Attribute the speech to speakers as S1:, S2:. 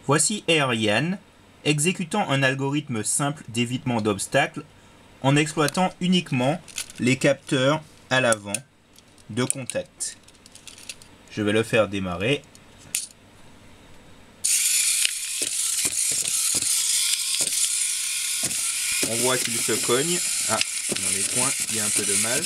S1: Voici Aerian, exécutant un algorithme simple d'évitement d'obstacles en exploitant uniquement les capteurs à l'avant de contact. Je vais le faire démarrer. On voit qu'il se cogne. Ah, dans les coins, il y a un peu de mal.